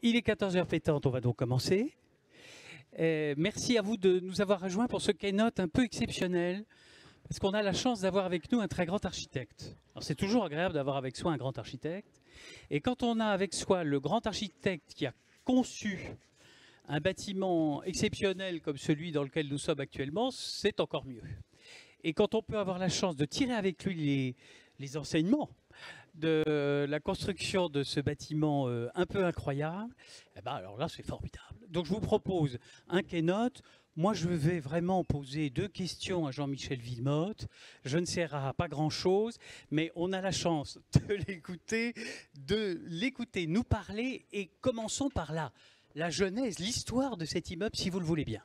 Il est 14h pétante, on va donc commencer. Merci à vous de nous avoir rejoints pour ce keynote un peu exceptionnel, parce qu'on a la chance d'avoir avec nous un très grand architecte. C'est toujours agréable d'avoir avec soi un grand architecte. Et quand on a avec soi le grand architecte qui a conçu un bâtiment exceptionnel comme celui dans lequel nous sommes actuellement, c'est encore mieux. Et quand on peut avoir la chance de tirer avec lui les enseignements de la construction de ce bâtiment un peu incroyable, eh ben alors là c'est formidable. Donc je vous propose un keynote. Moi je vais vraiment poser 2 questions à Jean-Michel Wilmotte. Je ne sers à pas grand-chose, mais on a la chance de l'écouter nous parler, et commençons par là. La genèse, l'histoire de cet immeuble, si vous le voulez bien.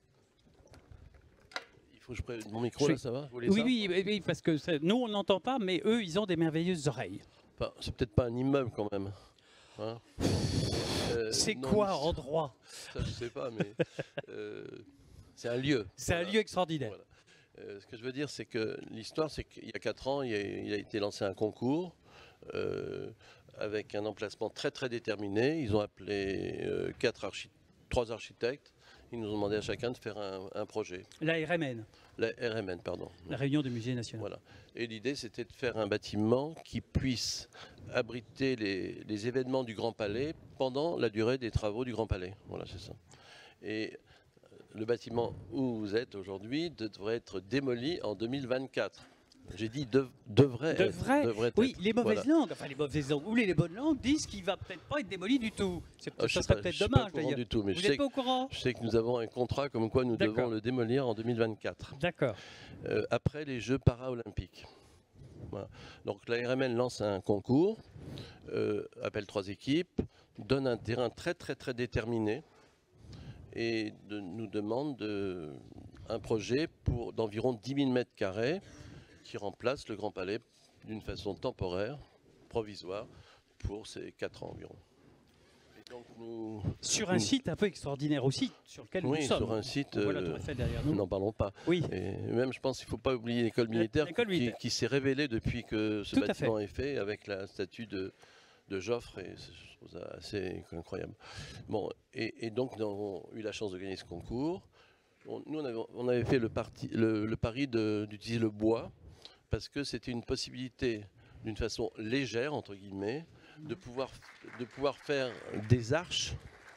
Il faut que je prenne mon micro, là, ça va? Oui, parce que nous, on n'entend pas, mais eux, ils ont des merveilleuses oreilles. Enfin, c'est peut-être pas un immeuble, quand même. Hein, c'est quoi en droit? Ça, je sais pas, mais c'est un lieu. C'est un lieu extraordinaire. Voilà. Ce que je veux dire, c'est que l'histoire, c'est qu'il y a 4 ans, il a été lancé un concours avec un emplacement très très déterminé. Ils ont appelé 3 architectes. Ils nous ont demandé à chacun de faire un projet. La RMN. La RMN, pardon. La Réunion du Musée National. Voilà. Et l'idée, c'était de faire un bâtiment qui puisse abriter les événements du Grand Palais pendant la durée des travaux du Grand Palais. Voilà, c'est ça. Et le bâtiment où vous êtes aujourd'hui devrait être démoli en 2024. J'ai dit devrait être. Oui, les mauvaises langues, enfin les mauvaises langues, ou les bonnes langues disent qu'il ne va peut-être pas être démoli du tout. Ça serait peut-être dommage d'ailleurs. Vous n'êtes pas au courant? Je sais que nous avons un contrat comme quoi nous devons le démolir en 2024. D'accord. Après les Jeux paralympiques. Voilà. Donc la RMN lance un concours, appelle 3 équipes, donne un terrain très très très déterminé et nous demande un projet d'environ 10 000 mètres carrés qui remplace le Grand Palais d'une façon temporaire, provisoire, pour ces 4 ans environ. Et donc sur un site un peu extraordinaire aussi, sur lequel nous sommes. Oui, sur un site, derrière nous. N'en parlons pas. Oui. Et même, je pense qu'il ne faut pas oublier l'école militaire qui s'est révélée depuis que ce bâtiment est fait, avec la statue de Joffre, et je trouve ça assez incroyable. Bon, et donc nous avons eu la chance de gagner ce concours. Nous, on avait fait le pari d'utiliser le bois, parce que c'était une possibilité, d'une façon légère, entre guillemets, de pouvoir faire des arches,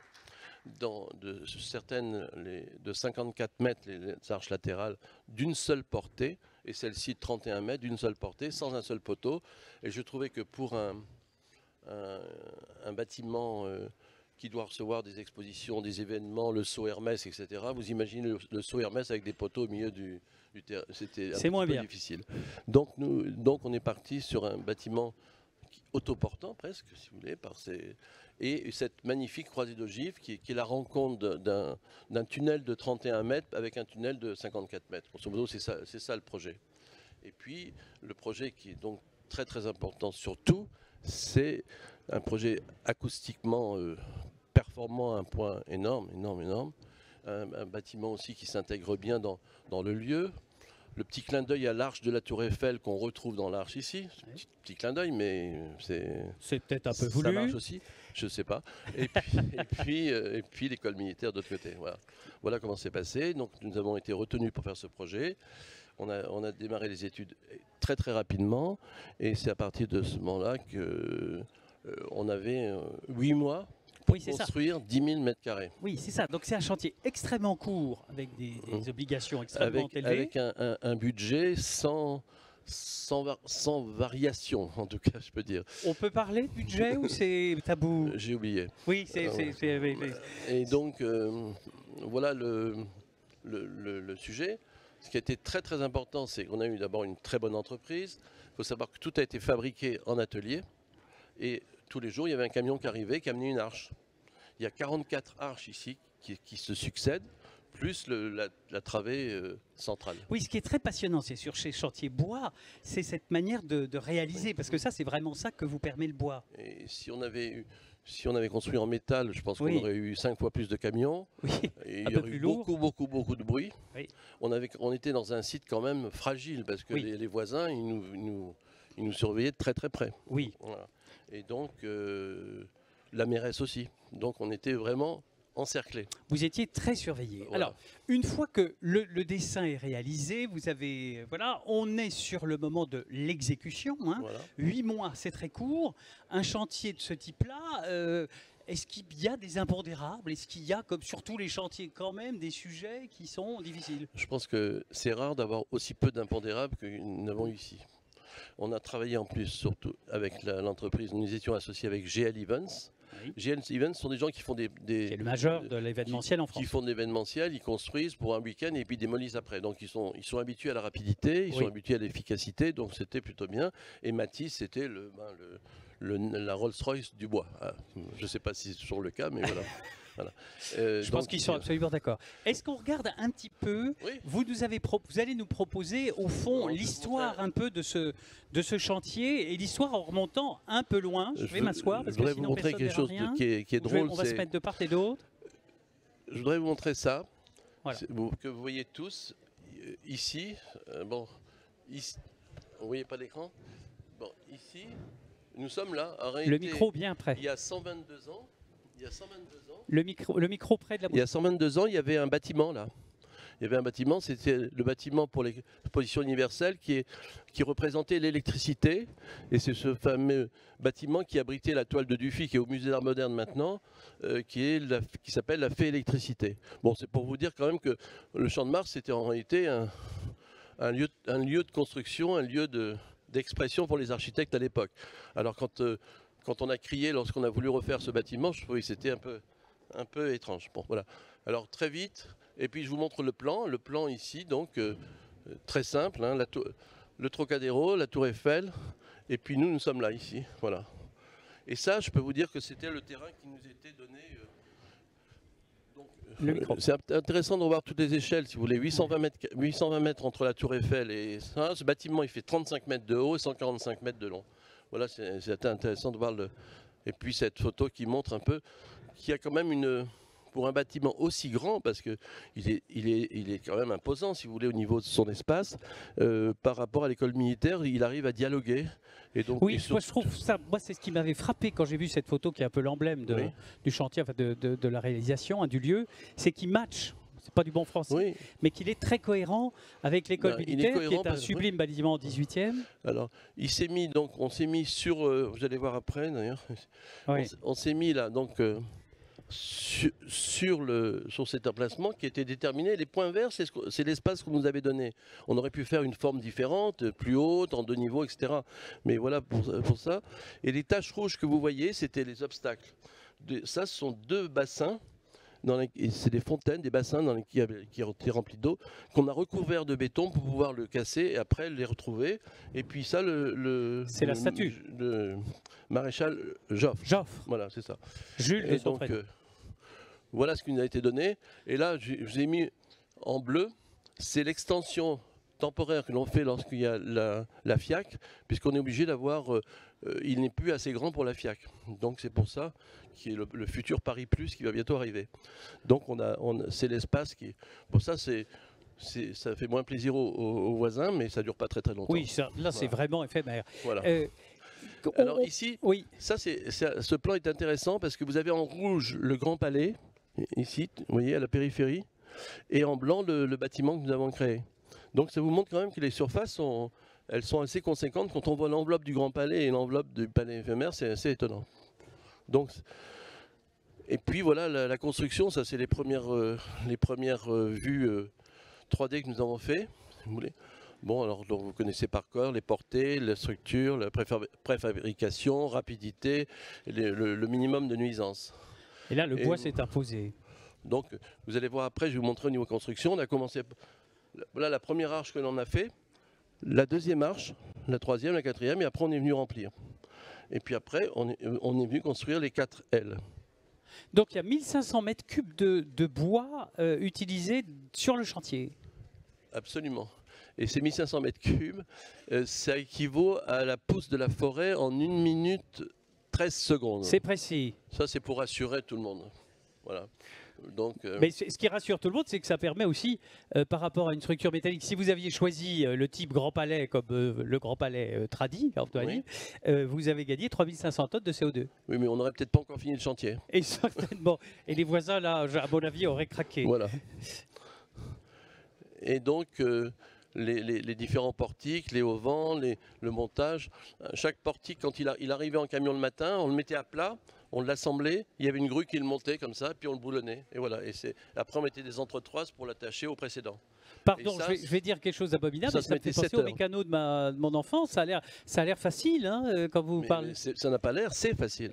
certaines de 54 mètres, les arches latérales, d'une seule portée, et celle-ci de 31 mètres, d'une seule portée, sans un seul poteau. Et je trouvais que pour un bâtiment qui doit recevoir des expositions, des événements, le saut Hermès, etc. Vous imaginez le saut Hermès avec des poteaux au milieu du terrain. C'était un peu difficile. Donc on est parti sur un bâtiment autoportant presque, si vous voulez, et cette magnifique croisée d'ogives qui est la rencontre d'un tunnel de 31 mètres avec un tunnel de 54 mètres. Grosso modo, c'est ça le projet. Et puis le projet qui est donc très très important surtout, c'est un projet acoustiquement performant à un point énorme. Un bâtiment aussi qui s'intègre bien dans le lieu. Le petit clin d'œil à l'arche de la Tour Eiffel qu'on retrouve dans l'arche ici. Petit clin d'œil, mais c'est peut-être un peu voulu. Ça marche aussi, je ne sais pas. Et puis l'école militaire de l'autre côté. Voilà comment c'est passé. Donc nous avons été retenus pour faire ce projet. On a démarré les études très très rapidement, et c'est à partir de ce moment-là qu'on avait 8 mois pour construire 10 000 mètres carrés. Oui, c'est ça. Donc c'est un chantier extrêmement court, avec des obligations extrêmement élevées. Avec un budget sans variation, en tout cas, je peux dire. On peut parler de budget ou c'est tabou? J'ai oublié. Oui, Et donc, voilà le sujet. Ce qui a été très très important, c'est qu'on a eu d'abord une très bonne entreprise. Il faut savoir que tout a été fabriqué en atelier. Et tous les jours, il y avait un camion qui arrivait, qui amenait une arche. Il y a 44 arches ici qui se succèdent, plus la travée centrale. Oui, ce qui est très passionnant, c'est sur ces chantiers bois, c'est cette manière de réaliser, parce que ça, c'est vraiment ça que vous permet le bois. Et si on avait construit en métal, je pense qu'on aurait eu 5 fois plus de camions. Oui, et il y aurait eu beaucoup de bruit. Oui. On était dans un site quand même fragile, parce que les voisins, ils nous surveillaient de très très près. Oui. Voilà. Et donc, la mairesse aussi. Donc on était vraiment encerclés. Vous étiez très surveillé. Voilà. Alors, une fois que le dessin est réalisé, voilà, on est sur le moment de l'exécution. Hein. Voilà. 8 mois, c'est très court. Un chantier de ce type-là, est-ce qu'il y a des impondérables? Est-ce qu'il y a, comme sur tous les chantiers quand même, des sujets qui sont difficiles? Je pense que c'est rare d'avoir aussi peu d'impondérables que nous avons ici. On a travaillé en plus, surtout avec l'entreprise, nous étions associés avec GL Events. Oui. GL Events sont des gens qui font c'est le majeur de l'événementiel en France. Qui font de l'événementiel, ils construisent pour un week-end et puis démolissent après. Donc ils sont habitués à la rapidité, ils sont habitués à l'efficacité, donc c'était plutôt bien. Et Matisse, c'était la Rolls-Royce du bois. Je ne sais pas si c'est toujours le cas, mais voilà. Voilà. Je pense qu'ils sont absolument d'accord. Est-ce qu'on regarde un petit peu, vous allez nous proposer au fond l'histoire un peu de ce chantier et l'histoire en remontant un peu loin. Je vais m'asseoir parce que sinon vous montrer quelque chose qui est drôle. On va se mettre de part et d'autre. Je voudrais vous montrer ça, voilà. Que vous voyez tous ici. Ici, vous voyez pas l'écran? Bon, ici, nous sommes là. En réalité, le micro bien près. Il y a 122 ans. Le micro près de la bouche. Il y a 122 ans, il y avait un bâtiment là. Il y avait un bâtiment, c'était le bâtiment pour l'exposition universelle qui représentait l'électricité. Et c'est ce fameux bâtiment qui abritait la toile de Dufy, qui est au musée d'art moderne maintenant, qui s'appelle la Fée Électricité. Bon, c'est pour vous dire quand même que le Champ de Mars, c'était en réalité un lieu de construction, un lieu d'expression pour les architectes à l'époque. Alors quand on a crié lorsqu'on a voulu refaire ce bâtiment, je trouvais que c'était un peu étrange. Bon, voilà. Alors très vite, et puis je vous montre le plan ici, donc très simple, hein, le Trocadéro, la Tour Eiffel, et puis nous sommes là, ici, voilà. Et ça, je peux vous dire que c'était le terrain qui nous était donné. C'est intéressant de revoir toutes les échelles, si vous voulez, 820 mètres entre la Tour Eiffel et ça. Ce bâtiment, il fait 35 mètres de haut et 145 mètres de long. Voilà, c'est intéressant de voir et puis cette photo qui montre un peu qu'il y a quand même pour un bâtiment aussi grand, parce qu'il est quand même imposant, si vous voulez, au niveau de son espace, par rapport à l'école militaire, il arrive à dialoguer. Et donc, oui, moi je trouve ça, c'est ce qui m'avait frappé quand j'ai vu cette photo qui est un peu l'emblème du chantier, enfin de la réalisation, hein, du lieu, c'est qu'il match. C'est pas du bon français, mais qu'il est très cohérent avec l'école militaire, qui est un sublime bâtiment 18e. Alors, on s'est mis sur, vous allez voir après d'ailleurs, on s'est mis là, donc sur cet emplacement qui était déterminé. Les points verts, c'est l'espace qu'on nous avait donné. On aurait pu faire une forme différente, plus haute, en 2 niveaux, etc. Mais voilà pour ça. Et les taches rouges que vous voyez, c'était les obstacles. Ça, ce sont 2 bassins. C'est des fontaines, des bassins qui ont été remplis d'eau, qu'on a recouvert de béton pour pouvoir le casser et après les retrouver. Et puis ça, c'est la statue. Le maréchal Joffre. Joffre. Voilà, c'est ça. Jules de son prénom. Voilà ce qui nous a été donné. Et là, je vous ai mis en bleu, c'est l'extension temporaire que l'on fait lorsqu'il y a la FIAC, puisqu'on est obligé d'avoir... il n'est plus assez grand pour la FIAC. Donc c'est pour ça qui est le futur Paris Plus qui va bientôt arriver. Donc c'est l'espace qui... Pour ça, ça fait moins plaisir aux voisins, mais ça ne dure pas très longtemps. Oui, là c'est vraiment éphémère. Voilà. Alors ici, ce plan est intéressant parce que vous avez en rouge le Grand Palais, ici, vous voyez, à la périphérie, et en blanc le bâtiment que nous avons créé. Donc ça vous montre quand même que les surfaces elles sont assez conséquentes. Quand on voit l'enveloppe du Grand Palais et l'enveloppe du Palais éphémère, c'est assez étonnant. Donc, et puis voilà, la construction, ça c'est les premières vues 3D que nous avons fait, si vous voulez. Bon, alors donc, vous connaissez par cœur les portées, la structure, la préfabrication, rapidité, le minimum de nuisance. Et là, le bois s'est imposé. Donc, vous allez voir après, je vais vous montrer au niveau construction. On a commencé, voilà la première arche que l'on a fait, la deuxième arche, la troisième, la quatrième, et après on est venu remplir. Et puis après, on est venu construire les 4 ailes. Donc il y a 1500 mètres cubes de bois utilisés sur le chantier. Absolument. Et ces 1500 mètres cubes, ça équivaut à la pousse de la forêt en 1 minute 13 secondes. C'est précis. Ça, c'est pour rassurer tout le monde. Voilà. Donc, mais ce qui rassure tout le monde, c'est que ça permet aussi, par rapport à une structure métallique, si vous aviez choisi le type Grand Palais comme le Grand Palais Tradi, vous avez gagné 3500 tonnes de CO2. Oui, mais on n'aurait peut-être pas encore fini le chantier. Et certainement. Et les voisins, là, à mon avis, auraient craqué. Voilà. Et donc, les différents portiques, les auvents, le montage, chaque portique, quand il arrivait en camion le matin, on le mettait à plat, on l'assemblait, il y avait une grue qui le montait comme ça, puis on le boulonnait. Et voilà. Et après, on mettait des entretroises pour l'attacher au précédent. Pardon, ça, je vais dire quelque chose d'abominable, mais ça me fait penser au mécano de mon enfance. Ça a l'air facile hein, quand vous parlez. Ça n'a pas l'air, c'est facile.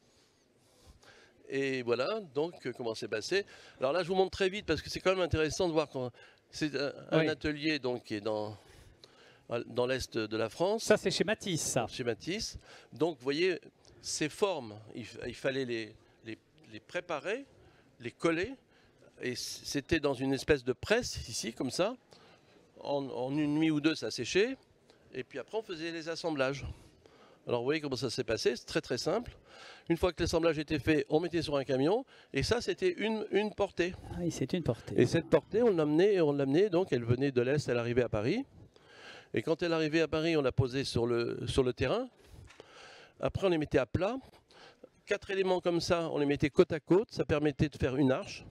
Et voilà, donc, comment c'est passé. Alors là, je vous montre très vite, parce que c'est quand même intéressant de voir quand c'est un atelier donc, qui est dans l'est de la France. Ça, c'est chez Matisse, ça. Chez Matisse. Donc, vous voyez, ces formes, il fallait les préparer, les coller. Et c'était dans une espèce de presse, ici, comme ça. En une nuit ou deux, ça séchait. Et puis après, on faisait les assemblages. Alors, vous voyez comment ça s'est passé. C'est très, très simple. Une fois que l'assemblage était fait, on mettait sur un camion. Et ça, c'était une portée. Ah oui, c'est une portée. Et cette portée, on l'amenait. Donc, elle venait de l'Est, elle arrivait à Paris. Et quand elle arrivait à Paris, on la posait sur le terrain. Après, on les mettait à plat. 4 éléments comme ça, on les mettait côte à côte. Ça permettait de faire une arche.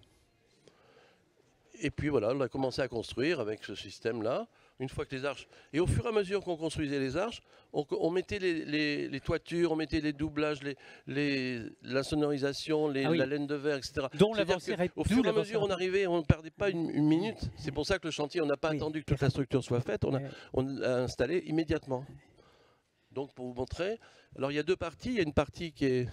Et puis voilà, on a commencé à construire avec ce système-là. Une fois que les arches... Et au fur et à mesure qu'on construisait les arches, on mettait les toitures, on mettait les doublages, la sonorisation, la laine de verre, etc. Au fur et à mesure, on arrivait, on ne perdait pas une minute. C'est pour ça que le chantier, on n'a pas attendu que toute la structure soit faite. On l'a installé immédiatement. Donc pour vous montrer, alors il y a deux parties. Il y a une partie qui est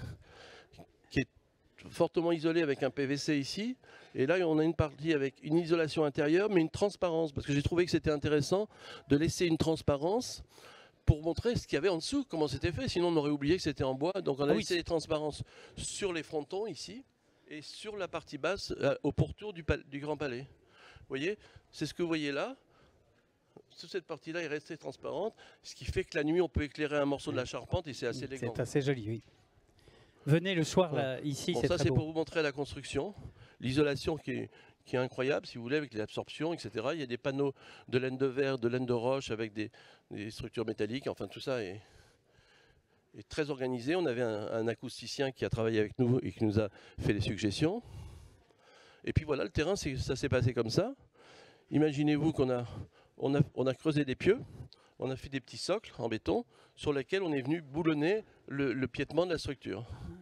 fortement isolée avec un PVC ici. Et là, on a une partie avec une isolation intérieure, mais une transparence. Parce que j'ai trouvé que c'était intéressant de laisser une transparence pour montrer ce qu'il y avait en dessous, comment c'était fait. Sinon, on aurait oublié que c'était en bois. Donc on a laissé les transparences sur les frontons ici et sur la partie basse au pourtour du Grand Palais. Vous voyez, c'est ce que vous voyez là. Toute cette partie-là est restée transparente, ce qui fait que la nuit, on peut éclairer un morceau de la charpente et c'est assez élégant. C'est assez joli, oui. Venez le soir, là, ici, bon, c'est très beau. Ça, c'est pour vous montrer la construction. L'isolation qui est incroyable, si vous voulez, avec les absorptions, etc. Il y a des panneaux de laine de verre, de laine de roche, avec des structures métalliques. Enfin, tout ça est très organisé. On avait un acousticien qui a travaillé avec nous et qui nous a fait les suggestions. Et puis voilà, le terrain, ça s'est passé comme ça. Imaginez-vous qu'on a creusé des pieux, on a fait des petits socles en béton sur lesquels on est venu boulonner le piétement de la structure.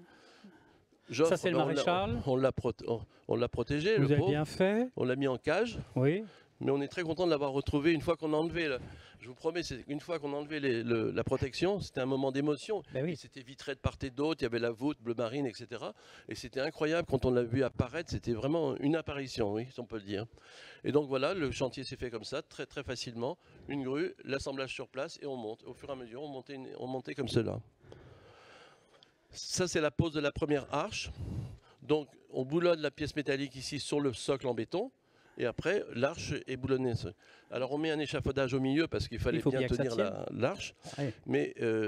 Ça, c'est le maréchal. On l'a protégé. Vous avez bien fait. On l'a mis en cage. Oui. Mais on est très content de l'avoir retrouvé une fois qu'on a enlevé. Je vous promets, une fois qu'on a enlevé la protection, c'était un moment d'émotion. Ben oui. C'était vitré de part et d'autre, il y avait la voûte bleu marine, etc. Et c'était incroyable quand on l'a vu apparaître. C'était vraiment une apparition, oui, si on peut le dire. Et donc voilà, le chantier s'est fait comme ça, très très facilement. Une grue, l'assemblage sur place et on monte. Au fur et à mesure, on montait comme cela. Ça, c'est la pose de la première arche. Donc, on boulonne la pièce métallique ici sur le socle en béton. Et après, l'arche est boulonnée. Alors, on met un échafaudage au milieu parce qu'il fallait bien tenir l'arche. Ouais. Mais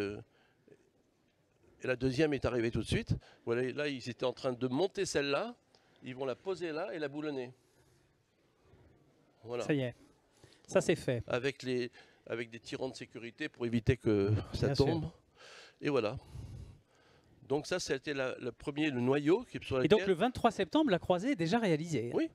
la deuxième est arrivée tout de suite. Voilà, là, ils étaient en train de monter celle-là. Ils vont la poser là et la boulonner. Voilà. Ça y est. Ça, c'est fait. Avec des tirants de sécurité pour éviter que ça tombe. Sûr. Et voilà. Donc ça, c'était le noyau. Sur et donc le 23 septembre, la croisée est déjà réalisée. Oui.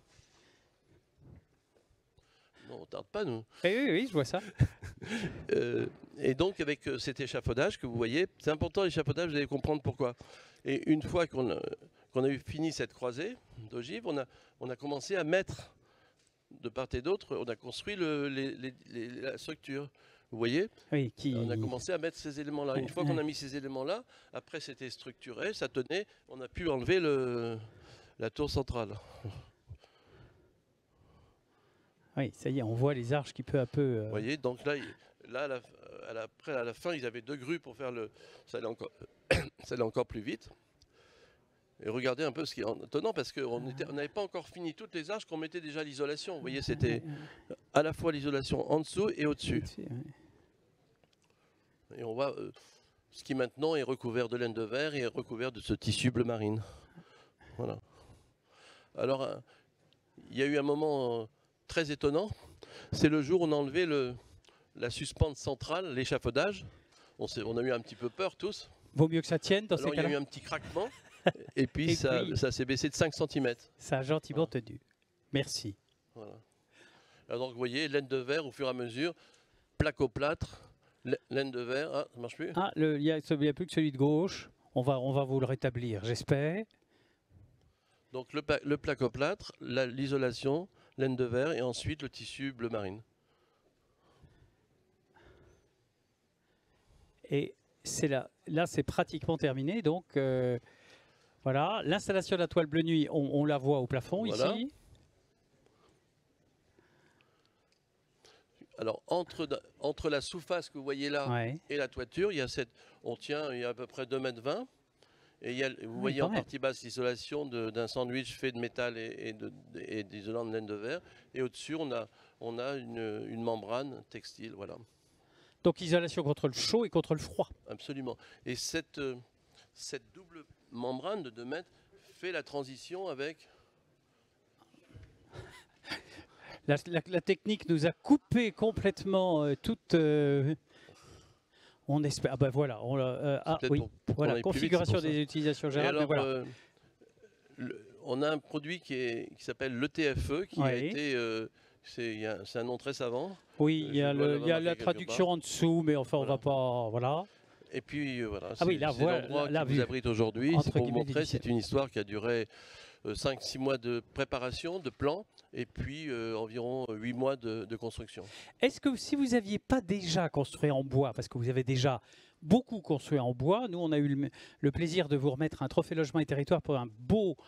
Non, on ne tarde pas, nous. Oui, je vois ça. Et donc, avec cet échafaudage que vous voyez, c'est important l'échafaudage, vous allez comprendre pourquoi. Et une fois qu'on a eu fini cette croisée d'ogives, on a commencé à mettre, de part et d'autre, on a construit la structure. Vous voyez, oui, on a commencé à mettre ces éléments-là. Une fois qu'on a mis ces éléments-là, après c'était structuré, ça tenait, on a pu enlever la tour centrale. Oui, ça y est, on voit les arches qui peu à peu... Vous voyez, donc là à la fin, ils avaient 2 grues pour faire ça allait encore plus vite. Et regardez un peu ce qui est étonnant, parce qu'on n'avait pas encore fini toutes les arches qu'on mettait déjà l'isolation. Vous voyez, c'était à la fois l'isolation en dessous et au-dessus. Et on voit ce qui maintenant est recouvert de laine de verre et est recouvert de ce tissu bleu marine. Voilà. Alors, il y a eu un moment très étonnant. C'est le jour où on a enlevé la suspente centrale, l'échafaudage. On a eu un petit peu peur tous. Vaut mieux que ça tienne dans ces cas-là. Il y a eu un petit craquement. Et puis, ça s'est baissé de 5 cm. Ça a gentiment tenu. Merci. Voilà. Alors, donc, vous voyez, laine de verre au fur et à mesure, placoplâtre, laine de verre. Ah, ça marche plus? Ah, il n'y a plus que celui de gauche. On va vous le rétablir, j'espère. Donc, le placoplâtre, l'isolation, laine de verre et ensuite le tissu bleu marine. Et là c'est pratiquement terminé. Donc, voilà. L'installation de la toile bleu nuit, on la voit au plafond ici. Alors, entre la sous-face que vous voyez là et la toiture, il y a il y a à peu près 2,20 m. Et vous voyez en partie basse l'isolation d'un sandwich fait de métal et d'isolant de laine de verre. Et au-dessus, on a une membrane textile. Voilà. Donc, isolation contre le chaud et contre le froid. Absolument. Et cette double membrane de 2 mètres fait la transition avec... La technique nous a coupé complètement toute... on espère... Ah ben voilà. Voilà, configuration des utilisations générales. Alors, voilà. On a un produit qui s'appelle l'ETFE, qui a été... c'est un nom très savant. Oui, il y a la traduction en dessous, mais enfin, on va pas... Voilà. Et puis, voilà, c'est l'endroit qui vous abrite aujourd'hui. C'est pour vous montrer, c'est une histoire qui a duré 5-6 mois de préparation, de plan, et puis environ 8 mois de construction. Est-ce que si vous n'aviez pas déjà construit en bois, parce que vous avez déjà beaucoup construit en bois, nous on a eu le plaisir de vous remettre un trophée logement et territoire pour un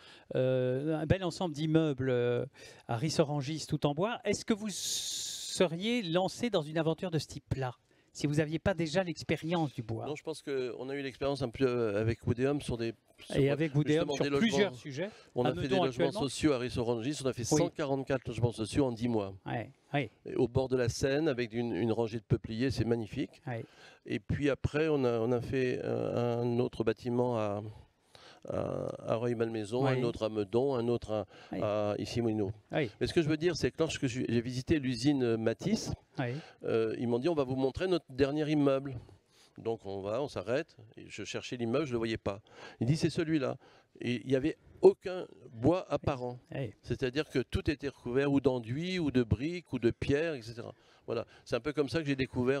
bel ensemble d'immeubles à Ris-Orangis tout en bois, est-ce que vous seriez lancé dans une aventure de ce type-là ? Si vous n'aviez pas déjà l'expérience du bois. Non, je pense qu'on a eu l'expérience un peu avec Woodéum sur plusieurs sujets. On a fait des logements sociaux à Ris-Orangis, on a fait 144 logements sociaux en 10 mois. Au bord de la Seine, avec une rangée de peupliers, c'est magnifique. Et puis après, on a fait un autre bâtiment à Rueil-Malmaison, un autre à Meudon, un autre à Issy-Moulineaux. Mais ce que je veux dire, c'est que lorsque j'ai visité l'usine Matisse, ils m'ont dit on va vous montrer notre dernier immeuble. Donc on s'arrête, je cherchais l'immeuble, je ne le voyais pas. Il dit c'est celui-là. Et il n'y avait aucun bois apparent. C'est-à-dire que tout était recouvert ou d'enduit, ou de briques, ou de pierres, etc. Voilà. C'est un peu comme ça que j'ai découvert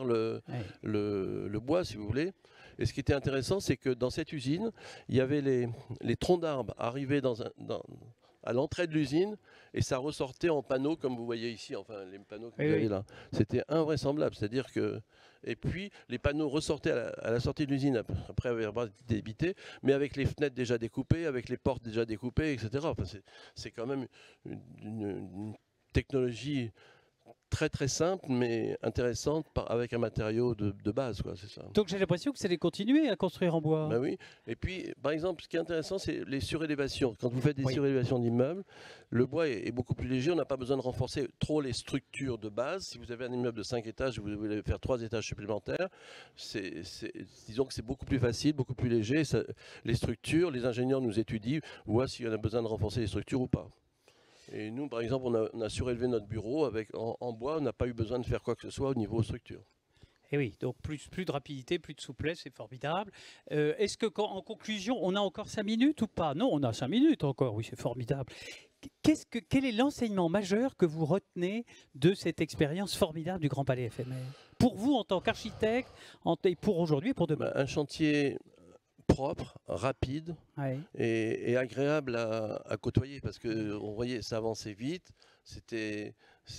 le bois, si vous voulez. Et ce qui était intéressant, c'est que dans cette usine, il y avait les troncs d'arbres arrivés à l'entrée de l'usine et ça ressortait en panneaux, comme vous voyez ici, enfin les panneaux que vous avez là. C'était invraisemblable. C'est-à-dire que... Et puis, les panneaux ressortaient à la sortie de l'usine après avoir été débités, mais avec les fenêtres déjà découpées, avec les portes déjà découpées, etc. Enfin, c'est quand même une technologie très très simple mais intéressante avec un matériau de base, quoi, c'est ça. Donc j'ai l'impression que c'est de continuer à construire en bois. Ben oui, et puis par exemple ce qui est intéressant c'est les surélévations. Quand vous faites des surélévations d'immeubles, le bois est beaucoup plus léger, on n'a pas besoin de renforcer trop les structures de base. Si vous avez un immeuble de 5 étages, vous voulez faire 3 étages supplémentaires, disons que c'est beaucoup plus facile, beaucoup plus léger. Les structures, les ingénieurs nous étudient, voient s'il y en a besoin de renforcer les structures ou pas. Et nous, par exemple, on a surélevé notre bureau en bois, on n'a pas eu besoin de faire quoi que ce soit au niveau structure. Et oui, donc plus de rapidité, plus de souplesse, c'est formidable. Est-ce qu'en conclusion, on a encore 5 minutes ou pas? Non, on a 5 minutes encore, oui, c'est formidable. Quel est l'enseignement majeur que vous retenez de cette expérience formidable du Grand Palais éphémère? Pour vous, en tant qu'architecte, pour aujourd'hui et pour demain. Un chantier propre, rapide et agréable à côtoyer parce que on voyait ça avançait vite, c'était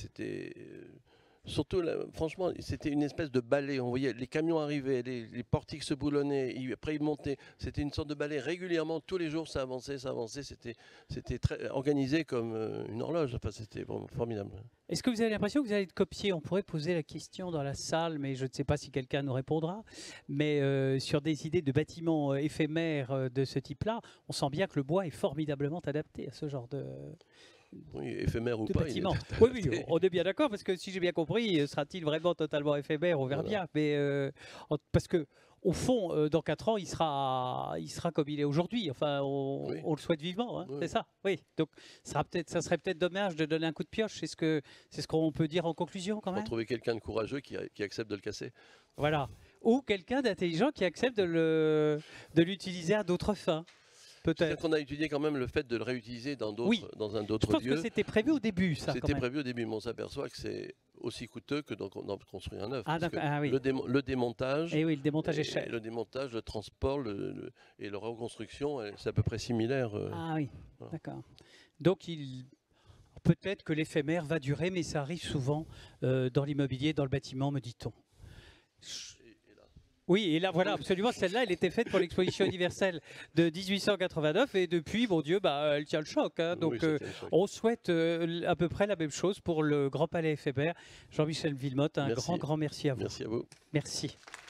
surtout franchement c'était une espèce de balai, on voyait les camions arriver, les portiques se boulonnaient, après ils montaient, c'était une sorte de balai régulièrement, tous les jours ça avançait, c'était très organisé comme une horloge, enfin c'était vraiment formidable. Est-ce que vous avez l'impression que vous allez être copié? On pourrait poser la question dans la salle, mais je ne sais pas si quelqu'un nous répondra. Mais sur des idées de bâtiments éphémères de ce type-là, on sent bien que le bois est formidablement adapté à ce genre de... Oui, éphémère ou pas. Bâtiment. Oui, on est bien d'accord, parce que si j'ai bien compris, sera-t-il vraiment totalement éphémère? On verra bien. Mais parce que au fond, dans 4 ans, il sera comme il est aujourd'hui. Enfin, on le souhaite vivement, hein, oui. C'est ça. Oui. Donc, ça serait peut-être dommage de donner un coup de pioche. C'est ce qu'on peut dire en conclusion, quand même. Faut trouver quelqu'un de courageux qui accepte de le casser. Voilà. Ou quelqu'un d'intelligent qui accepte de l'utiliser à d'autres fins. Peut-être qu'on a étudié quand même le fait de le réutiliser dans un autre lieu. Je pense que c'était prévu au début, ça. C'était prévu au début, mais on s'aperçoit que c'est aussi coûteux que d'en construire un neuf. Ah, oui. Le démontage. Et oui, le démontage est cher. Le démontage, le transport et la reconstruction, c'est à peu près similaire. Ah oui, voilà. D'accord. Donc peut-être que l'éphémère va durer, mais ça arrive souvent dans l'immobilier, dans le bâtiment, me dit-on. Oui, et là, voilà, absolument, celle-là, elle était faite pour l'exposition universelle de 1889, et depuis, mon Dieu, elle tient le choc. Hein, donc, on souhaite à peu près la même chose pour le Grand Palais éphémère. Jean-Michel Wilmotte, un grand merci à vous. Merci à vous. Merci.